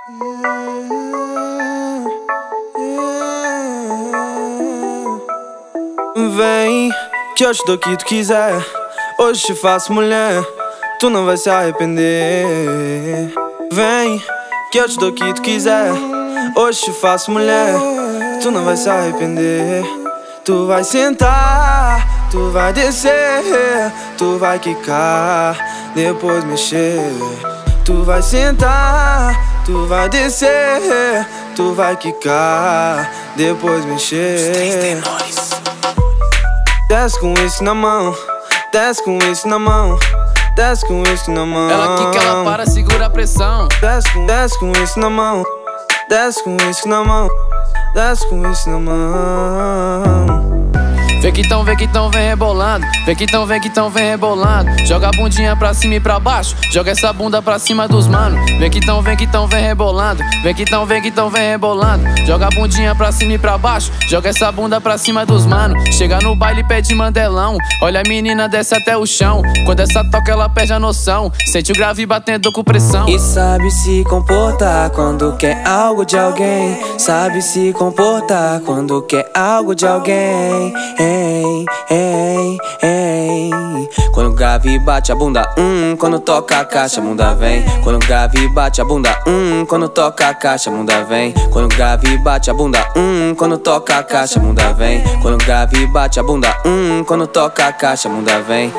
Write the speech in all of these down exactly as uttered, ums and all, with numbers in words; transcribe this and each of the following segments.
Vem, que eu te dou o que tu quiser. Hoje te faço mulher, tu não vai se arrepender. Vem, que eu te dou o que tu quiser. Hoje te faço mulher, tu não vai se arrepender. Tu vai sentar, tu vai descer, tu vai quicar, depois mexer. Tu vai sentar, tu vai descer, tu vai quicar, depois mexer. Desce com isso na mão, desce com isso na mão, desce com isso na mão. Ela quica, ela para, segura a pressão. Desce com, desce com isso na mão, desce com isso na mão, desce com isso na mão. Vem que tão, vem que tão, vem rebolando. Vem que tão, vem que tão, vem rebolando. Joga a bundinha pra cima e pra baixo, joga essa bunda pra cima dos mano. Vem que tão, vem que tão, vem rebolando. Vem que tão, vem que tão, vem rebolando. Joga a bundinha pra cima e pra baixo, joga essa bunda pra cima dos mano. Chega no baile, pede mandelão. Olha a menina, desce até o chão. Quando essa toca, ela perde a noção. Sente o grave batendo com pressão. E sabe se comportar quando quer algo de alguém. Sabe se comportar quando quer algo de alguém. Ei, ei, ei. Quando o grave bate a bunda, hum. Quando toca a caixa, a bunda vem. Quando o grave bate a bunda, hum. Quando toca a caixa, a bunda vem. Quando o grave bate a bunda, hum. Quando toca a caixa, a bunda vem. Quando o grave bate a bunda, hum. Quando toca a caixa, a bunda vem.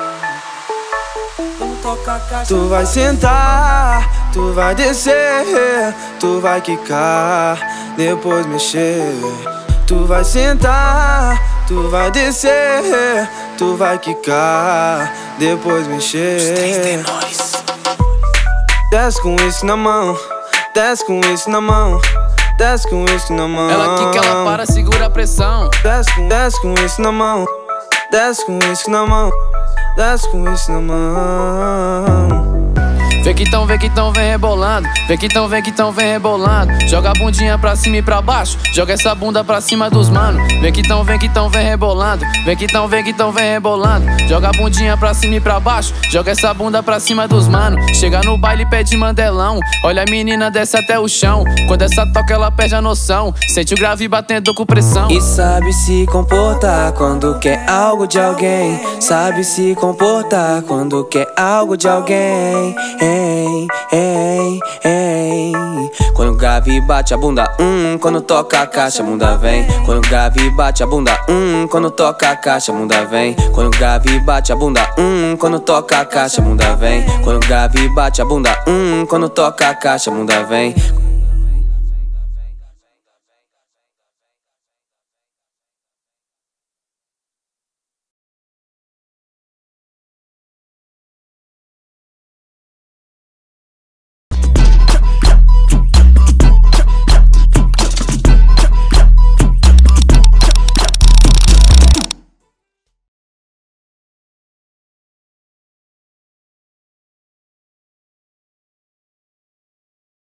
Tu vai sentar, tu vai descer, tu vai quicar, depois mexer. Tu vai sentar, tu vai descer, tu vai quicar, depois mexer. Desce com isso na mão, desce com isso na mão, desce com isso na mão. Ela quica, ela para, segura a pressão. Desce com, desce com isso na mão, desce com isso na mão, desce com isso na mão. Vem que tão, vem que tão, vem rebolando. Vem que tão, vem que tão, vem rebolando. Joga a bundinha pra cima e pra baixo, joga essa bunda pra cima dos mano. Vem que tão, vem que tão, vem rebolando. Vem que tão, vem que tão, vem rebolando. Joga a bundinha pra cima e pra baixo, joga essa bunda pra cima dos mano. Chega no baile, pede mandelão. Olha a menina, desce até o chão. Quando essa toca, ela perde a noção. Sente o grave batendo com pressão. E sabe se comportar quando quer algo de alguém. Sabe se comportar quando quer algo de alguém. Ei, ei, ei. Quando o grave bate a bunda, hum. Quando toca a caixa, a bunda vem. Quando o grave bate a bunda, hum. Quando toca a caixa, a bunda vem. Quando o grave bate a bunda, hum. Quando toca a caixa, a bunda vem. Quando o grave bate a bunda, hum. Quando toca a caixa, a bunda vem.